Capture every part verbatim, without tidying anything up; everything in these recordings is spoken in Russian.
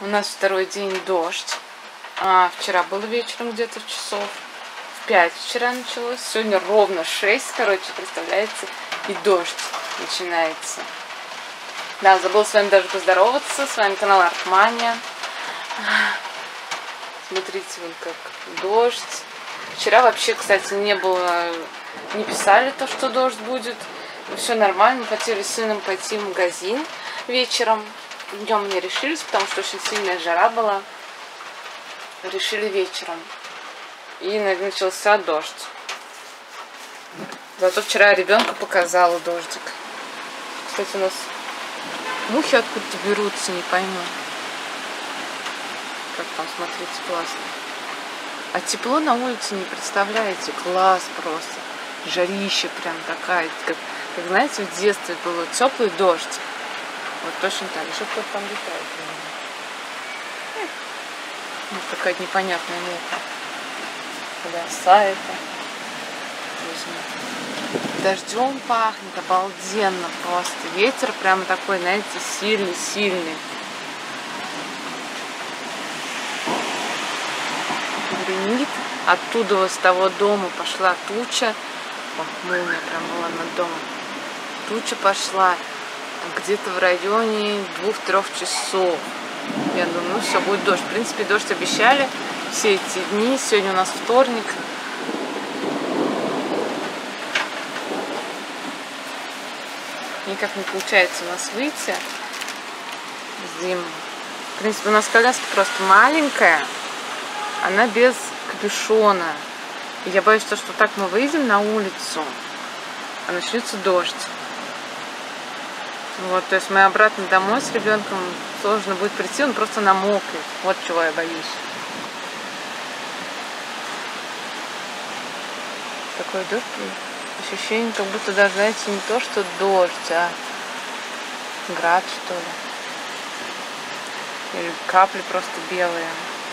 У нас второй день дождь. А, вчера было вечером где-то часов в пять вчера началось. Сегодня ровно шесть, короче, представляете, и дождь начинается. Да, забыл с вами даже поздороваться. С вами канал Артмания. Смотрите, вон как дождь. Вчера вообще, кстати, не было, не писали то, что дождь будет. Все нормально. Мы хотели с сыном пойти в магазин вечером. Днем не решились, потому что очень сильная жара была. Решили вечером. И начался дождь. Зато вчера ребенка показала дождик. Кстати, у нас мухи откуда-то берутся, не пойму. Как там, смотрите, классно. А тепло на улице, не представляете, класс просто. Жарища прям такая, как, как знаете, в детстве было теплый дождь. Вот точно так. Еще кто-то там летает. Вот такая непонятная муха. Коляса это. Дождем пахнет обалденно просто. Ветер прямо такой, знаете, сильный-сильный. Гремит. Оттуда вот с того дома пошла туча. О, молния прям была над домом. Туча пошла где-то в районе двух-трех часов. Я думаю, ну все, будет дождь. В принципе, дождь обещали все эти дни. Сегодня у нас вторник. Никак не получается у нас выйти зимой. В принципе, у нас коляска просто маленькая. Она без капюшона. И я боюсь, что так мы выйдем на улицу, а начнется дождь. Вот, то есть мы обратно домой с ребенком сложно будет прийти, он просто намокнет. Вот чего я боюсь. Такой дождь. Ощущение, как будто даже, знаете, не то, что дождь, а град, что ли. Или капли просто белые.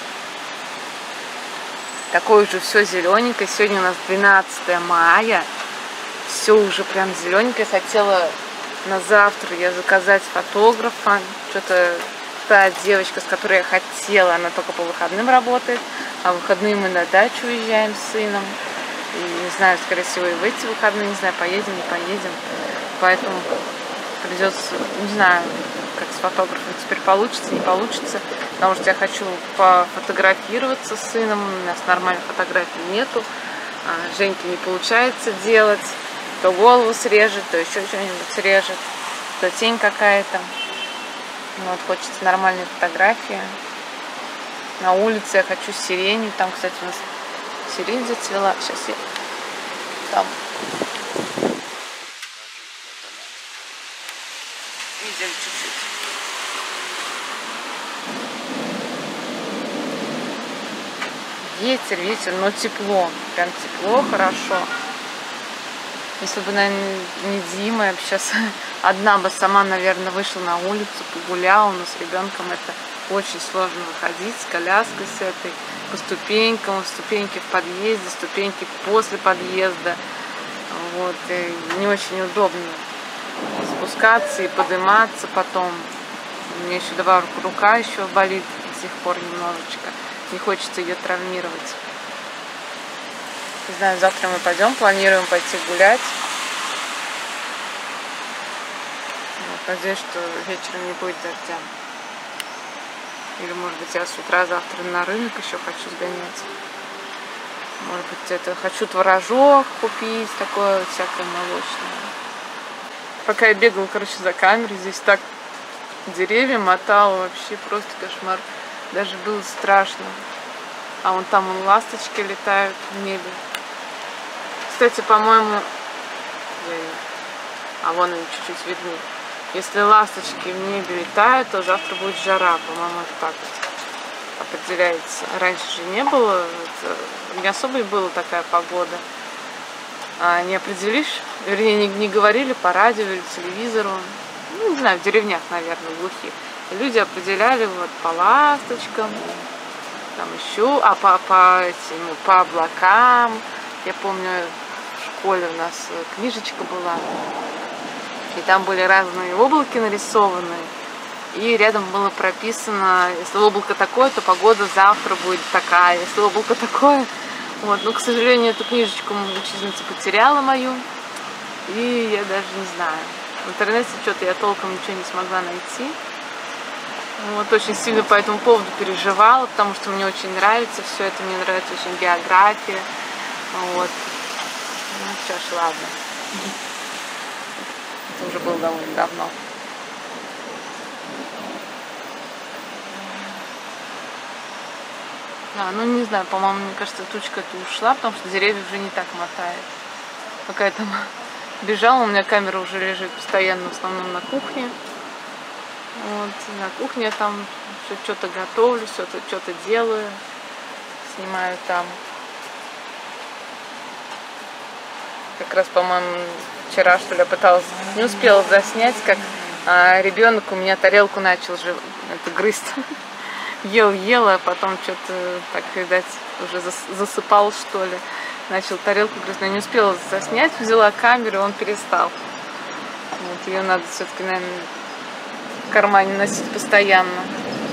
Такое уже все зелененькое. Сегодня у нас двенадцатое мая. Все уже прям зелененькое. Хотела на завтра я заказать фотографа. Что-то та девочка, с которой я хотела, она только по выходным работает. А в выходные мы на дачу уезжаем с сыном. И не знаю, скорее всего, и в эти выходные, не знаю, поедем, не поедем. Поэтому придется, не знаю, как с фотографом теперь получится, не получится. Потому что я хочу пофотографироваться с сыном. У нас нормальной фотографии нету. А Женьке не получается делать. То голову срежет, то еще что-нибудь срежет, то тень какая-то. Вот, хочется нормальной фотографии. На улице я хочу сирень. Там, кстати, у нас сирень зацвела. Сейчас я там. Видим чуть-чуть. Ветер, ветер, но тепло. Прям тепло, хорошо. Если бы, наверное, не Дима, я бы сейчас одна бы сама, наверное, вышла на улицу, погуляла, но с ребенком это очень сложно выходить, с коляской с этой, по ступенькам, ступеньки в подъезде, ступеньки после подъезда. Вот, и не очень удобно спускаться и подниматься потом. У меня еще два рука еще болит до сих пор немножечко. Не хочется ее травмировать. Не знаю, завтра мы пойдем, планируем пойти гулять. Вот, надеюсь, что вечером не будет дождя. Или, может быть, я с утра завтра на рынок еще хочу сгонять. Может быть, это хочу творожок купить, такое всякое молочное. Пока я бегала, короче, за камерой, здесь так деревья мотало, вообще просто кошмар. Даже было страшно. А вон там вон ласточки летают в небе. Кстати, по-моему, а вон они чуть-чуть видны. Если ласточки в небе летают, то завтра будет жара, по-моему, это так вот определяется. Раньше же не было, это, не особо и была такая погода. А не определишь, вернее, не, не говорили по радио или телевизору, ну, не знаю, в деревнях, наверное, глухих. Люди определяли вот по ласточкам, там еще, а по, по, этим, ну, по облакам. Я помню, в школе у нас книжечка была, и там были разные облаки нарисованы. И рядом было прописано, если облако такое, то погода завтра будет такая, если облако такое. Вот. Но, к сожалению, эту книжечку учительница потеряла мою, и я даже не знаю. В интернете что-то я толком ничего не смогла найти. Вот, очень сильно по этому поводу переживала, потому что мне очень нравится все это, мне нравится очень география. Вот. Ну что ж, ладно. Это уже было довольно давно. А, ну не знаю, по-моему, мне кажется, тучка-то ушла, потому что деревья уже не так мотает. Пока я там бежала, у меня камера уже лежит постоянно, в основном на кухне. Вот, на кухне я там что-то готовлю, что-то делаю, снимаю там. Как раз, по-моему, вчера, что ли, я пыталась, не успела заснять, как а, ребенок у меня тарелку начал же это грызть. Ел, ел, а потом что-то, так, видать, уже засыпал, что ли. Начал тарелку грызть, но я не успела заснять, взяла камеру, и он перестал. Вот, ее надо все-таки, наверное, в кармане носить постоянно.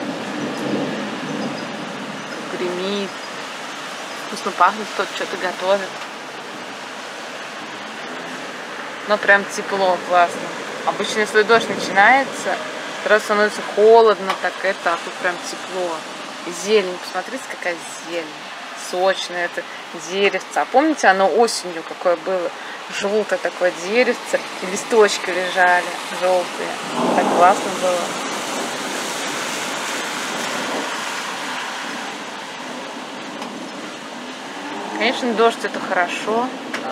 Гремит. Вкусно пахнет, кто-то что-то готовит. Но прям тепло, классно. Обычно, если дождь начинается, сразу становится холодно, так это, а тут прям тепло. Зелень, посмотрите, какая зелень. Сочное это деревце. А помните, оно осенью какое было? Желтое такое деревце, и листочки лежали желтые. Так классно было. Конечно, дождь это хорошо.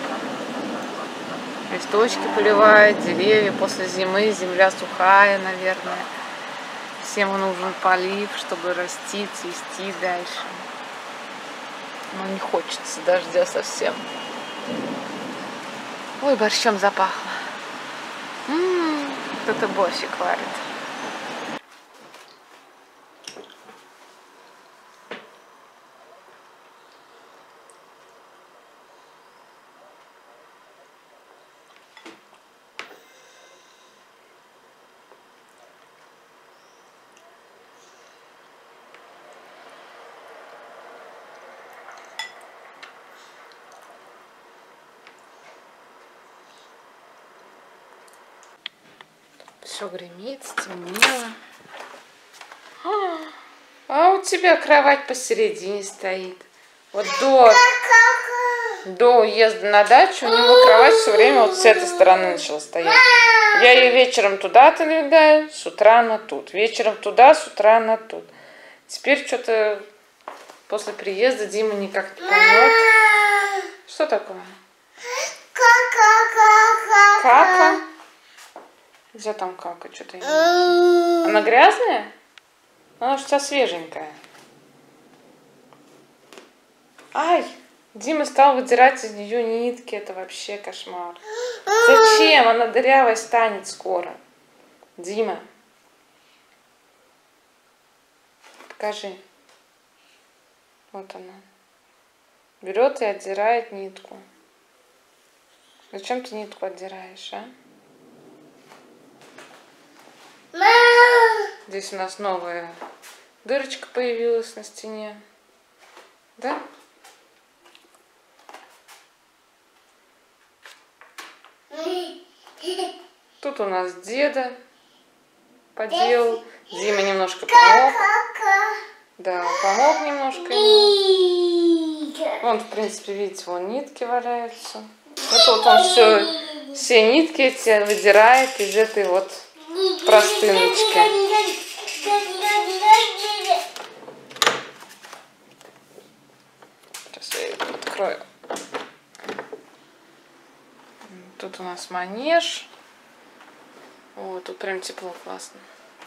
Листочки поливает, деревья после зимы, земля сухая, наверное. Всем нужен полив, чтобы расти, цвести дальше. Но не хочется дождя совсем. Ой, борщом запахло. М-м, кто-то борщик варит. Все гремит, стемнело. А у тебя кровать посередине стоит. Вот до, до уезда на дачу у него кровать все время вот с этой стороны начала стоять. Я ее вечером туда отодвигаю, с утра на тут. Вечером туда, с утра на тут. Теперь что-то после приезда Дима никак не поймет. Что такое? Кака. Где там кака? Что-то она грязная? Она же вся свеженькая. Ай! Дима стал выдирать из нее нитки. Это вообще кошмар. Зачем? Она дырявая станет скоро. Дима. Покажи. Вот она. Берет и отдирает нитку. Зачем ты нитку отдираешь, а? Здесь у нас новая дырочка появилась на стене. Да? Тут у нас деда поделал. Дима немножко помог. Да, помог немножко ему. Вон, в принципе, видите, вон нитки валяются. Вот, вот он все, все нитки эти выдирает из этой вот простыночки. Сейчас я ее открою. Тут у нас манеж. Вот, тут прям тепло, классно.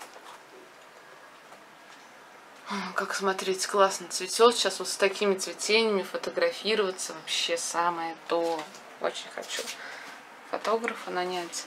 Как смотреть, классно цветет. Сейчас вот с такими цветениями фотографироваться вообще самое то. Очень хочу фотографа нанять.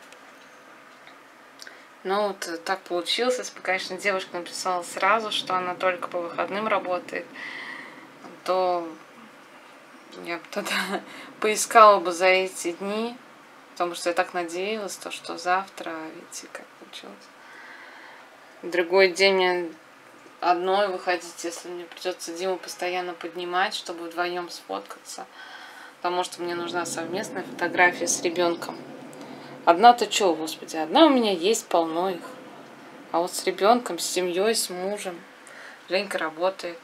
Ну вот так получилось. Если бы, конечно, девушка написала сразу, что она только по выходным работает, то я бы тогда поискала бы за эти дни, потому что я так надеялась, то, что завтра, видите, как получилось. Другой день мне одной выходить, если мне придется Диму постоянно поднимать, чтобы вдвоем сфоткаться. Потому что мне нужна совместная фотография с ребенком. Одна-то что, господи, одна у меня есть, полно их. А вот с ребенком, с семьей, с мужем. Женька работает.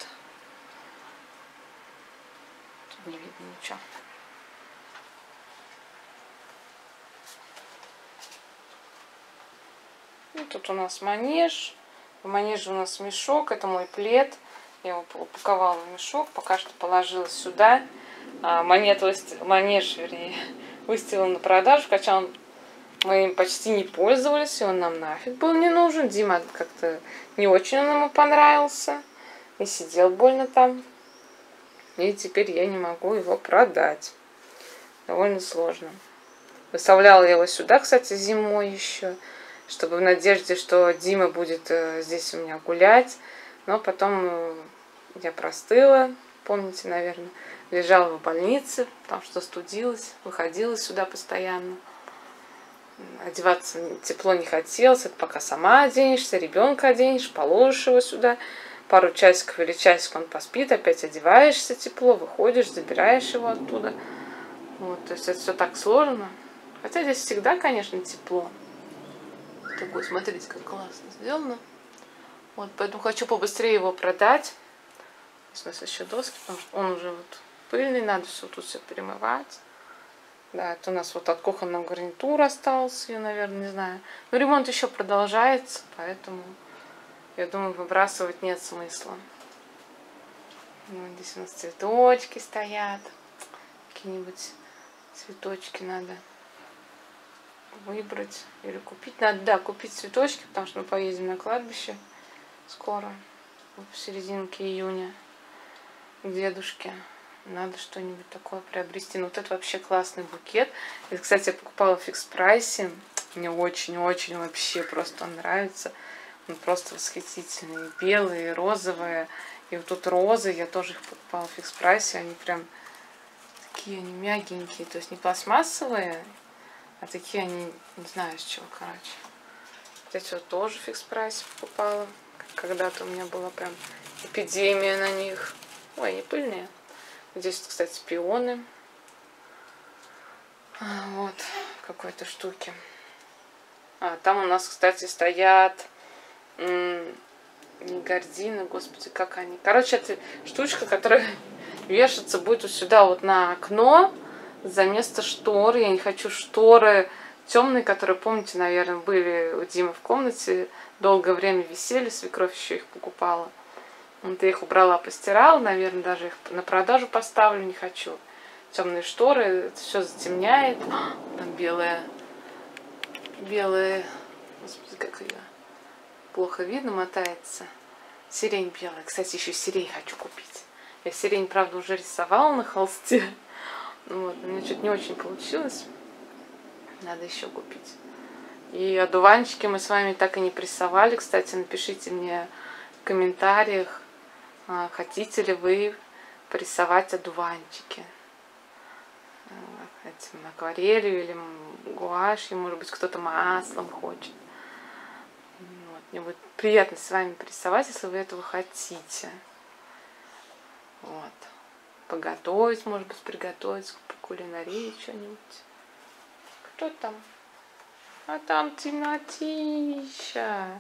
Тут не видно ничего. И тут у нас манеж. В манеже у нас мешок, это мой плед. Я его упаковала в мешок, пока что положила сюда. А, монет, манеж, вернее, выставила на продажу, хотя он, мы им почти не пользовались, и он нам нафиг был не нужен. Дима как-то не очень он ему понравился, и сидел больно там. И теперь я не могу его продать. Довольно сложно. Выставляла я его сюда, кстати, зимой еще, чтобы в надежде, что Дима будет здесь у меня гулять. Но потом я простыла, помните, наверное. Лежала в больнице, потому что студилась, выходила сюда постоянно. Одеваться тепло не хотелось, это пока сама оденешься, ребенка оденешь, положишь его сюда. Пару часиков или часик он поспит, опять одеваешься тепло, выходишь, забираешь его оттуда. Вот, то есть это все так сложно. Хотя здесь всегда, конечно, тепло. Такой, смотрите, как классно сделано. Вот, поэтому хочу побыстрее его продать. Здесь у нас еще доски, потому что он уже вот пыльный, надо все тут все перемывать. Да, это у нас вот от кухонного гарнитура остался, я, наверное, не знаю. Но ремонт еще продолжается, поэтому я думаю, выбрасывать нет смысла. Вот здесь у нас цветочки стоят. Какие-нибудь цветочки надо выбрать или купить. Надо, да, купить цветочки, потому что мы поедем на кладбище скоро, в серединке июня, к дедушке. Надо что-нибудь такое приобрести. Ну, вот это вообще классный букет. Это, кстати, я покупала в фикс прайсе. Мне очень-очень вообще просто он нравится. Он просто восхитительный. Белые, розовые. И вот тут розы, я тоже их покупала в фикс прайсе. Они прям такие, они мягенькие. То есть не пластмассовые, а такие они, не знаю, с чего, короче. Вот эти вот тоже в фикс прайсе покупала. Когда-то у меня была прям эпидемия на них. Ой, они пыльные. Здесь, кстати, пионы. Вот, какой-то штуки. А, там у нас, кстати, стоят не гардины, господи, как они. Короче, это штучка, которая вешаться будет вот сюда вот на окно за место шторы. Я не хочу шторы темные, которые, помните, наверное, были у Димы в комнате. Долгое время висели, свекровь еще их покупала. Вот я их убрала, постирала, наверное, даже их на продажу поставлю, не хочу. Темные шторы, это все затемняет. А, там белая, белая, господи, как ее плохо видно, мотается. Сирень белая. Кстати, еще сирень хочу купить. Я сирень, правда, уже рисовала на холсте. Вот, у меня что-то не очень получилось. Надо еще купить. И одуванчики мы с вами так и не прессовали. Кстати, напишите мне в комментариях, хотите ли вы прессовать одуванчики этим акварелью или гуашью, может быть, кто-то маслом хочет. Вот. Мне будет приятно с вами прессовать, если вы этого хотите. Вот. Поготовить, может быть, приготовить по кулинарии что-нибудь. Кто там? А там темнотища.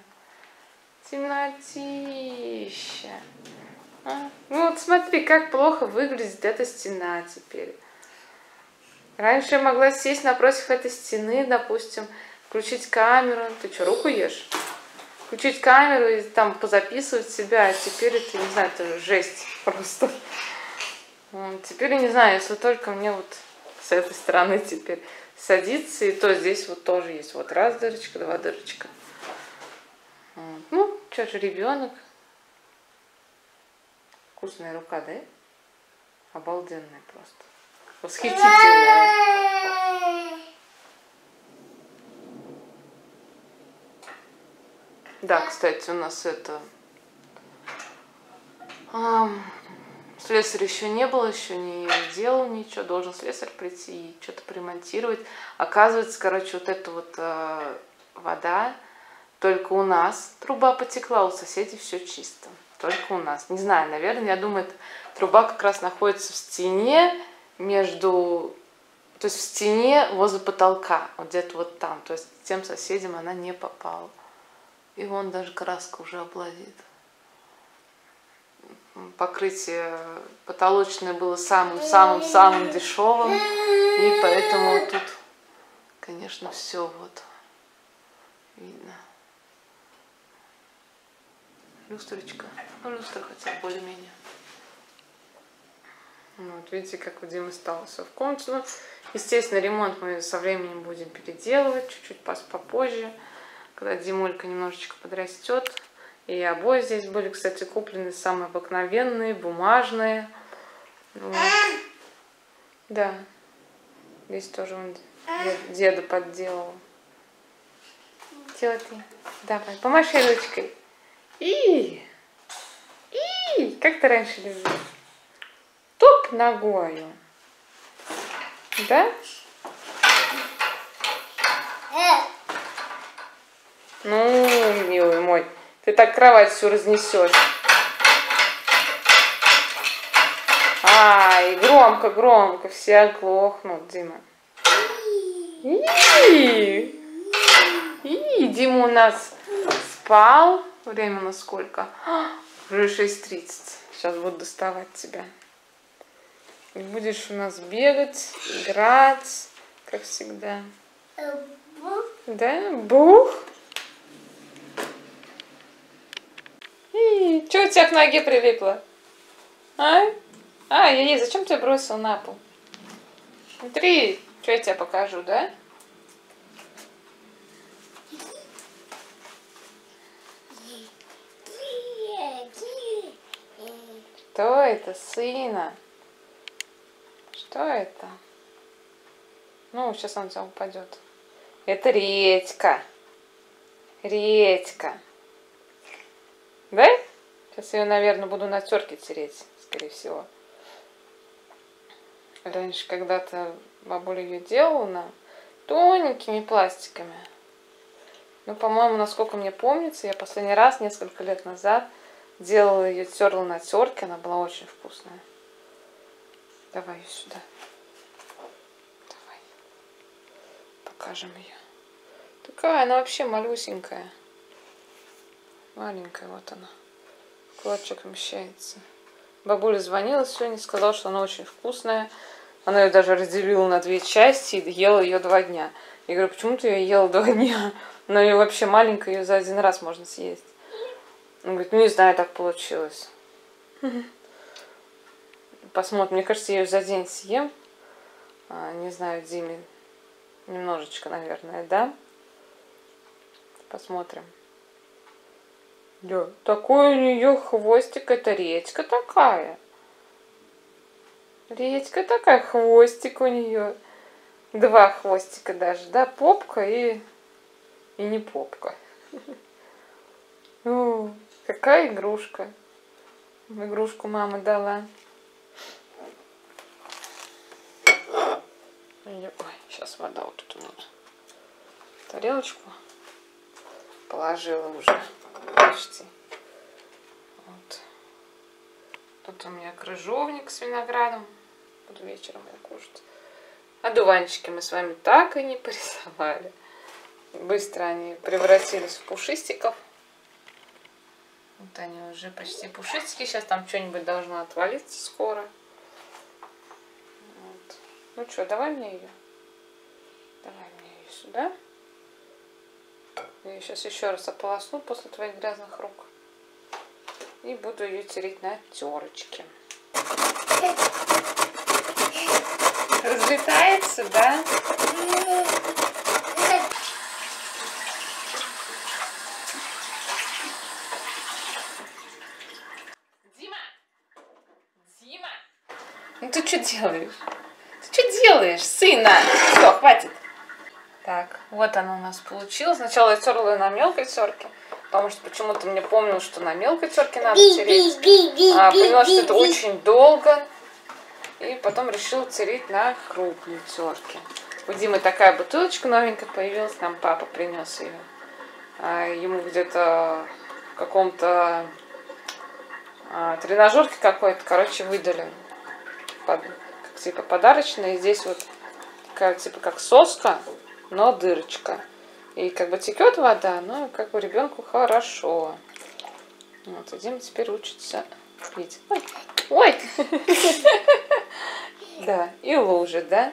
Темнотища. А? Ну вот смотри, как плохо выглядит эта стена теперь. Раньше я могла сесть напротив этой стены, допустим, включить камеру. Ты что, руку ешь? Включить камеру и там позаписывать себя. А теперь это, не знаю, это жесть просто. Теперь я не знаю, если только мне вот с этой стороны теперь садиться, и то здесь вот тоже есть. Вот раз дырочка, два дырочка. Вот. Ну, что же, ребенок. Вкусная рука, да? Обалденная просто. Восхитительная. Да, кстати, у нас это... А, слесаря еще не было, еще не делал ничего. Должен слесарь прийти и что-то примонтировать. Оказывается, короче, вот эта вот а, вода, только у нас труба потекла, у соседей все чисто. Только у нас. Не знаю, наверное, я думаю, эта труба как раз находится в стене между... То есть в стене возле потолка, вот где-то вот там. То есть тем соседям она не попала. И вон даже краска уже облазит. Покрытие потолочное было самым-самым-самым дешевым. И поэтому тут, конечно, все вот видно. Люстрочка. Ну, люстра хотя бы более-менее. Вот, видите, как у Димы стало все в комнате. Ну, естественно, ремонт мы со временем будем переделывать, чуть-чуть попозже, когда Димулька немножечко подрастет. И обои здесь были, кстати, куплены самые обыкновенные, бумажные. Вот. Да. Здесь тоже он деда подделал. Чего ты? Давай, помаши ручкой. И, и, как ты раньше любил? Топ ногою. Да? Ну, милый мой, ты так кровать всю разнесешь. Ай, громко, громко, все оглохнут, Дима. И, и, Дима у нас спал. Время на сколько? Уже шесть тридцать. Сейчас буду доставать тебя. И будешь у нас бегать, играть, как всегда. Да? Бух. И что у тебя к ноге прилипло? А? А, я зачем ты бросил на пол? Смотри, что я тебе покажу, да? Что это, сына? Что это? Ну, сейчас он у тебя упадет. Это редька. Редька. Да? Сейчас я ее, наверное, буду на терке тереть, скорее всего. Раньше когда-то бабуля ее делала на тоненькими пластиками. Ну, по-моему, насколько мне помнится, я последний раз, несколько лет назад, делала ее, терла на терке, она была очень вкусная. Давай ее сюда. Давай. Покажем ее. Такая, она вообще малюсенькая. Маленькая, вот она. Кулачок вмещается. Бабуля звонила сегодня, сказала, что она очень вкусная. Она ее даже разделила на две части и ела ее два дня. Я говорю, почему ты ее ела два дня? Она ее вообще маленькая, ее за один раз можно съесть. Он говорит, ну не знаю, так получилось. Посмотрим. Мне кажется, я ее за день съем. А, не знаю, Диме немножечко, наверное, да? Посмотрим. Да, такой у нее хвостик, это редька такая. Редька такая, хвостик у нее. Два хвостика даже, да, попка и, и не попка. О, какая игрушка. Игрушку мама дала. Ой, сейчас вода вот тут у меня. Тарелочку положила уже почти. Вот. Тут у меня крыжовник с виноградом. Буду вечером я кушать. Одуванчики мы с вами так и не порисовали. Быстро они превратились в пушистиков. Вот они уже почти пушистики. Сейчас там что-нибудь должно отвалиться скоро. Вот. Ну что, давай мне ее. Давай мне ее сюда. Я сейчас еще раз ополосну после твоих грязных рук. И буду ее тереть на терочке. Разлетается, да? Дима! Дима! Ну ты что делаешь? Ты что делаешь, сына? Все, хватит. Так, вот она у нас получилась. Сначала я терла ее на мелкой терке, потому что почему-то мне помнилось, что на мелкой терке надо тереть. А, поняла, что это очень долго. И потом решила тереть на крупной терке. У Димы такая бутылочка новенькая появилась, нам папа принес ее. ему где-то в каком-то а, тренажерке какой-то, короче, выдали под, как, типа подарочные. Здесь вот такая типа как соска, но дырочка. И как бы текет вода, но как бы ребенку хорошо. Вот, и Дима теперь учится пить. Ой! Ой! Да, и лужи, да?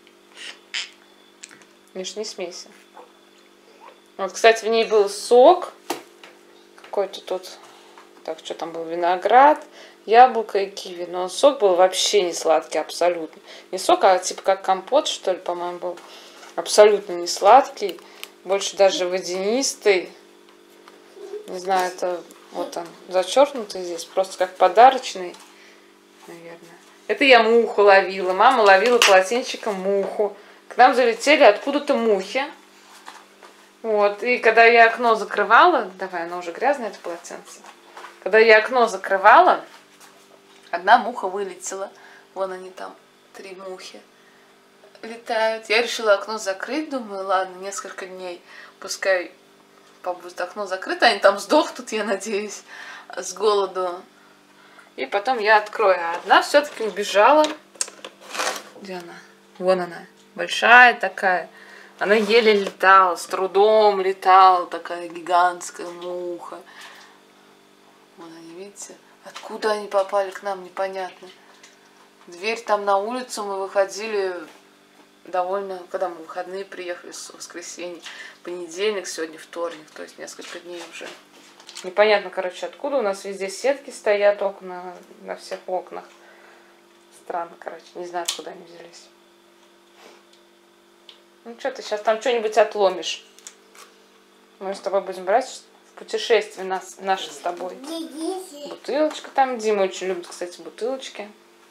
Миш, не смейся. Вот, кстати, в ней был сок. Какой-то тут. Так, что там был? Виноград, яблоко и киви. Но сок был вообще не сладкий, абсолютно. Не сок, а типа как компот, что ли, по-моему, был. Абсолютно не сладкий. Больше даже водянистый. Не знаю, это вот он зачеркнутый здесь. Просто как подарочный, наверное. Это я муху ловила. Мама ловила полотенчиком муху. К нам залетели откуда-то мухи. Вот. И когда я окно закрывала, давай, оно уже грязное, это полотенце. Когда я окно закрывала, одна муха вылетела. Вон они там, три мухи летают. Я решила окно закрыть, думаю, ладно, несколько дней, пускай побудет окно закрыто, они там сдохнут, я надеюсь, с голоду. И потом я открою. А одна все-таки убежала. Где она? Вон она. Большая такая. Она еле летала, с трудом летала, такая гигантская муха. Вон они, видите? Откуда они попали к нам, непонятно. Дверь там на улицу, мы выходили довольно, когда мы в выходные приехали, с воскресенья, понедельник, сегодня вторник, то есть несколько дней уже. Непонятно, короче, откуда. У нас везде сетки стоят, окна, на всех окнах. Странно, короче, не знаю, откуда они взялись. Ну что, ты сейчас там что-нибудь отломишь. Мы с тобой будем брать в путешествие нас, наше с тобой. Бутылочка там. Дима очень любит, кстати, бутылочки.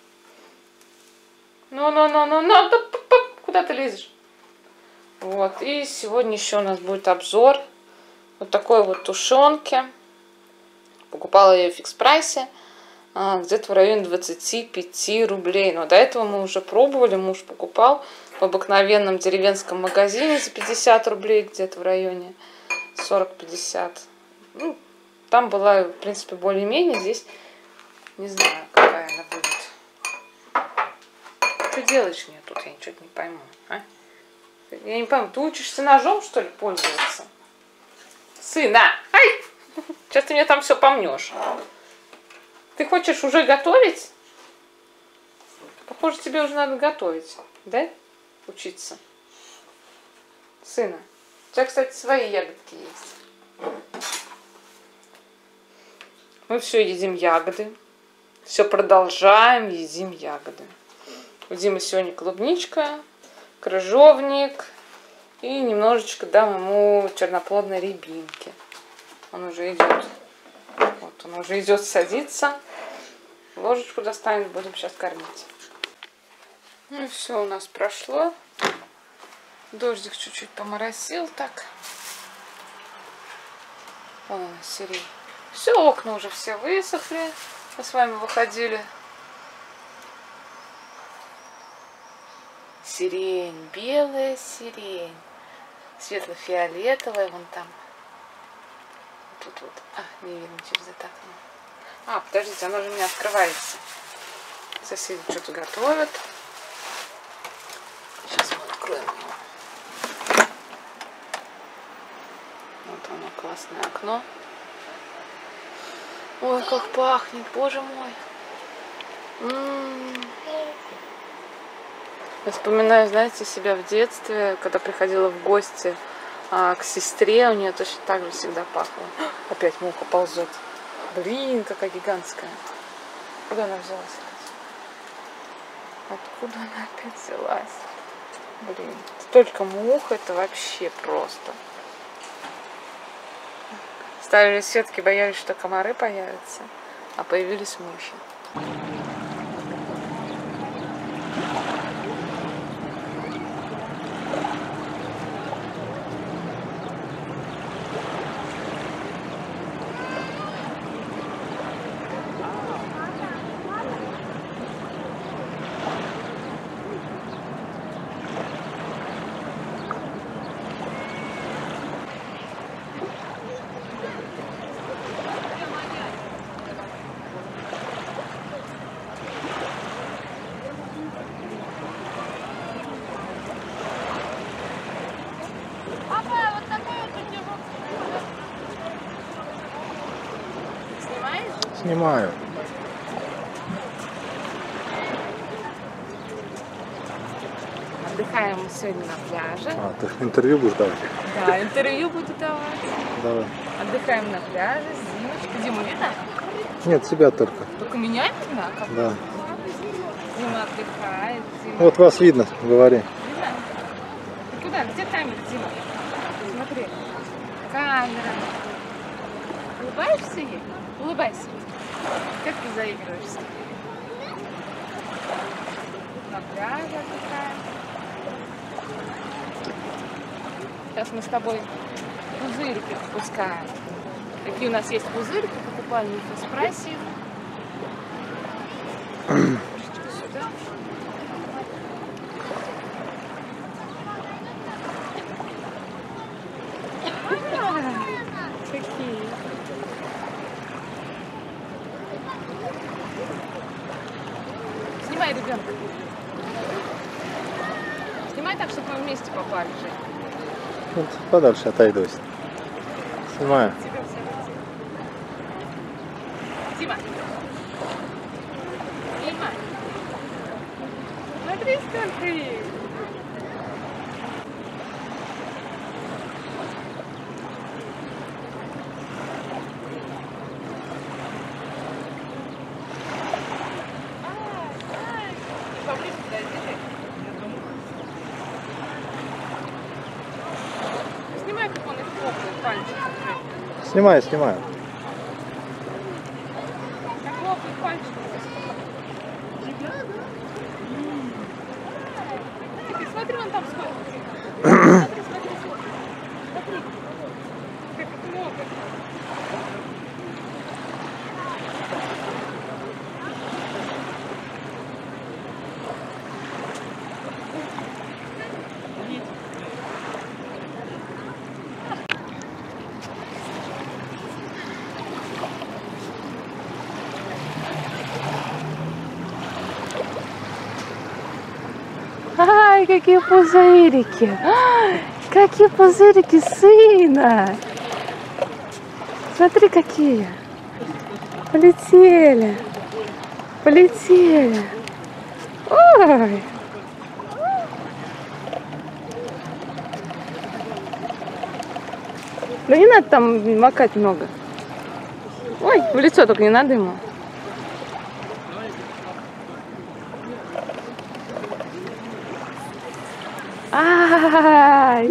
Ну-ну-ну-ну-ну, куда ты лезешь? Вот, и сегодня еще у нас будет обзор вот такой вот тушенки. Покупала я ее в фикс прайсе, где-то в районе двадцати пяти рублей. Но до этого мы уже пробовали, муж покупал в обыкновенном деревенском магазине за пятьдесят рублей, где-то в районе сорок-пятьдесят. Ну, там была, в принципе, более-менее. Здесь не знаю, какая она будет. Что делаешь мне тут? Я ничего не пойму. А? Я не пойму, ты учишься ножом, что ли, пользоваться? Сына! Ай! Сейчас ты мне там все помнешь. Ты хочешь уже готовить? Похоже, тебе уже надо готовить, да? Учиться. Сына. У тебя, кстати, свои ягодки есть. Мы все едим ягоды. Все продолжаем, едим ягоды. У Димы сегодня клубничка, крыжовник и немножечко дам ему черноплодной рябинки. Он уже идет. Вот, он уже идет садиться. Ложечку достанет, будем сейчас кормить. Ну и все у нас прошло. Дождик чуть-чуть поморосил так. Вон она, сирень. Все, окна уже все высохли. Мы с вами выходили. Сирень, белая сирень. Светло-фиолетовая вон там. Тут вот. А, не видно через это окно. А, подождите, оно же у меня открывается. Соседи что-то готовят. Сейчас мы откроем его. Вот оно, классное окно. Ой, как пахнет, боже мой. М-м-м. Я вспоминаю, знаете, себя в детстве, когда приходила в гости а, к сестре, у нее точно так же всегда пахло. Опять муха ползет. Блин, какая гигантская. Откуда она взялась? Откуда она опять взялась? Блин, столько мух, это вообще просто. Ставили сетки, боялись, что комары появятся, а появились мухи. Снимаю. Отдыхаем мы сегодня на пляже. А, ты интервью будешь давать? Да, интервью буду давать. Давай. Отдыхаем на пляже с Димочкой. Диму видно? Нет, тебя только. Только меня видно? Как? Да. Дима отдыхает. Дима... Вот вас видно, говори. Видно? Ты куда? Где камера, Дима? Смотри. Камера. Улыбаешься ей? Улыбайся. Как ты заигрываешься? На пляже отдыхаем. Сейчас мы с тобой пузырики впускаем. Какие у нас есть пузырики, покупали их в Эспрессо. Сюда. А, какие. Снимай ребенка. Снимай так, чтобы мы вместе попали, Жень. Вот подальше отойду. Снимаю. Дима. Дима. Смотри, сколько их. Поближе подойди. Снимай, как он их хлопает пальчиком. Снимаю, снимаю. Как хлопает пальчиком. Ты смотри, вон там сколько. Смотри, смотри, смотри. Смотри. Как их много. Ай, какие пузырики! Ай, какие пузырики сына! Смотри, какие! Полетели! Полетели! Ой! Ну не надо там макать много. Ой, в лицо только не надо ему. Ай!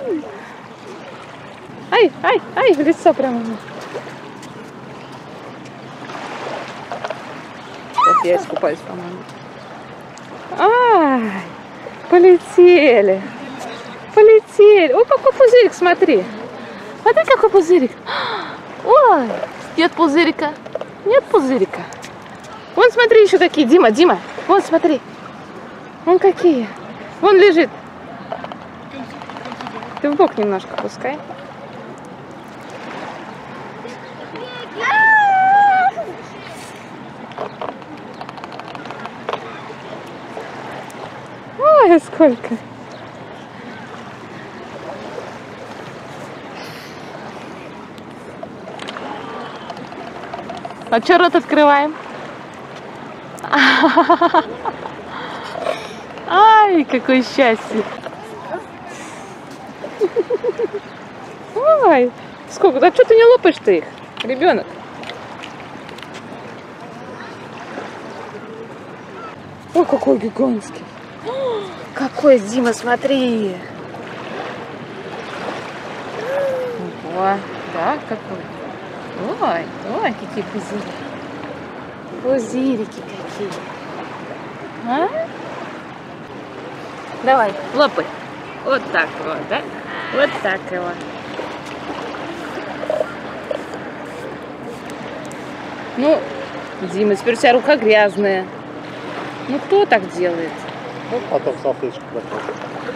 Ай, ай, ай, в лицо прямо. Сейчас я искупаюсь, по-моему. Ай, полетели. Полетели. Ой, какой пузырик, смотри. Смотри, какой пузырик. Ой, нет пузырика. Нет пузырика. Вон, смотри, еще какие. Дима, Дима. Вон, смотри. Вон какие. Вон лежит. Ты в бок немножко пускай. Ой, сколько. А что рот открываем? Ай, какое счастье. Ой, сколько? Да что ты не лопаешь-то их, ребенок? Ой, какой гигантский. О, какой, Дима, смотри. О, да, какой. Ой, ой, какие пузыри. Пузырики какие. А? Давай, лопай. Вот так вот, да? Вот так его. Ну, Дима, теперь у тебя рука грязная. Ну, кто так делает? Вот потом салфеточку готовить.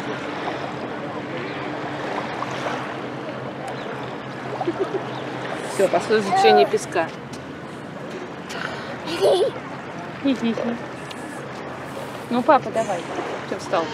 Все, пошло изучение песка. Ну, папа, давай. Что встал?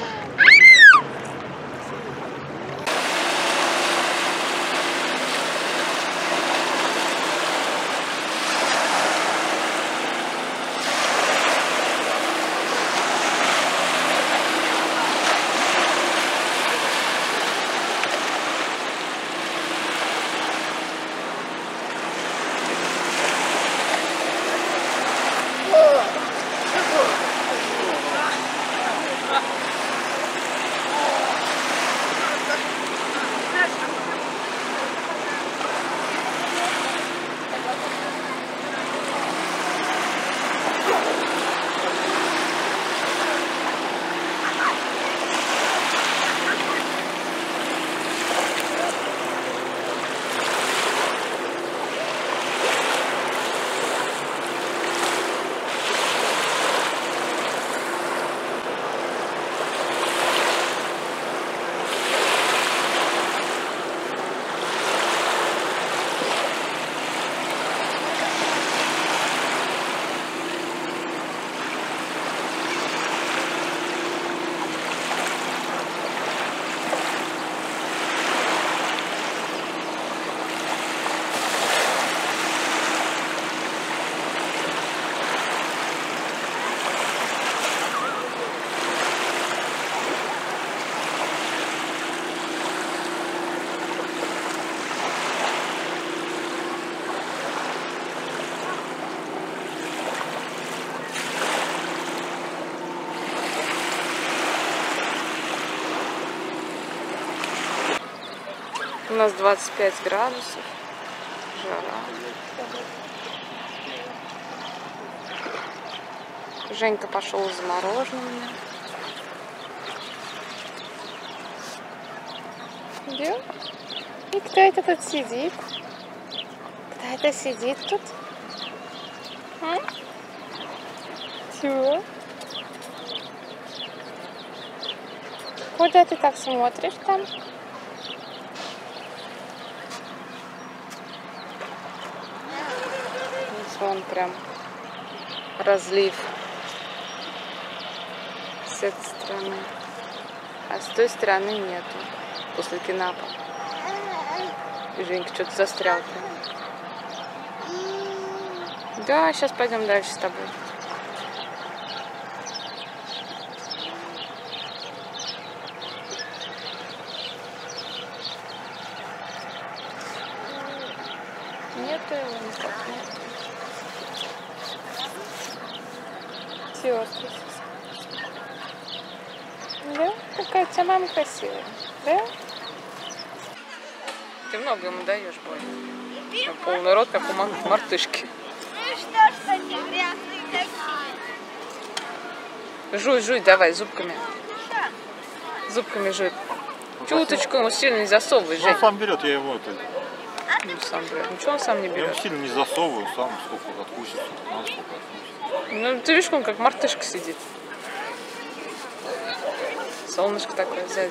нас двадцать пять градусов. Жара. Женька пошел за мороженым. Где? И кто это тут сидит? Кто это сидит тут? А? Чего? Куда ты так смотришь там? Вон прям разлив с этой стороны, а с той стороны нету после кинапа. И Женька что-то застрял прям. Да, сейчас пойдем дальше с тобой. Нету его никак, нет. Тёртый. Да? Какая у тебя мама красивая. Да? Ты много ему даешь, Бой. Полный рот, как у мартышки. Ну что ж, такие грязные такие. Жуй, жуй, давай, зубками. Зубками жуй. Чуточку ему сильно не засовывай, Жень. Он сам берет, я его это... Ну, сам берет. Ничего он сам не Я берет. его сильно не засовываю, сам сколько откусит, сколько надо, сколько откусит. Ну, ты видишь, он как мартышка сидит. Солнышко такое сзади.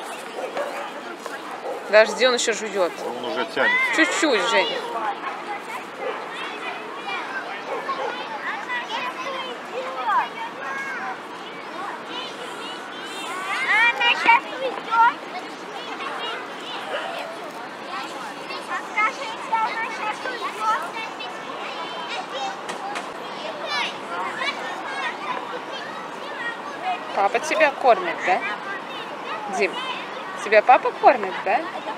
Подожди, он еще жует. Он уже тянет. Чуть-чуть, Женя. Она сейчас уйдет. Скажите, она сейчас уйдет. Папа тебя кормит, да? Дим, тебя папа кормит, да?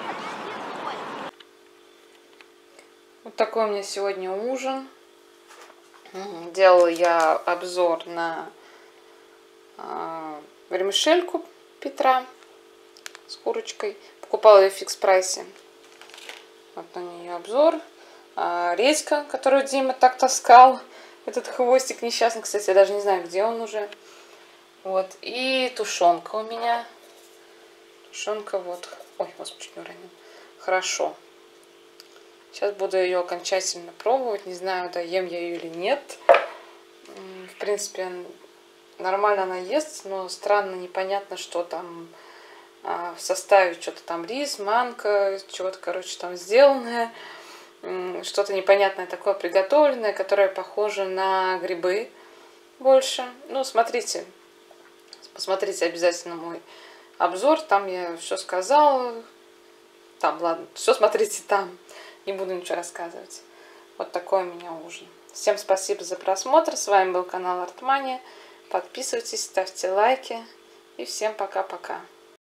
Вот такой у меня сегодня ужин. Делала я обзор на э, вермишельку Петра с курочкой. Покупала ее в фикс прайсе. Вот на нее обзор. А, редька, которую Дима так таскал. Этот хвостик несчастный. Кстати, я даже не знаю, где он уже. Вот. И тушенка у меня. Тушенка вот. Ой, господи, чуть не уронил. Хорошо. Сейчас буду ее окончательно пробовать. Не знаю, доем я ее или нет. В принципе, нормально она ест, но странно, непонятно, что там в составе. Что-то там рис, манка, чего-то, короче, там сделанное. Что-то непонятное такое приготовленное, которое похоже на грибы больше. Ну, смотрите. Посмотрите обязательно мой обзор. Там я все сказала. Там, ладно, все смотрите там. Не буду ничего рассказывать. Вот такой у меня ужин. Всем спасибо за просмотр. С вами был канал Артмания. Подписывайтесь, ставьте лайки. И всем пока-пока.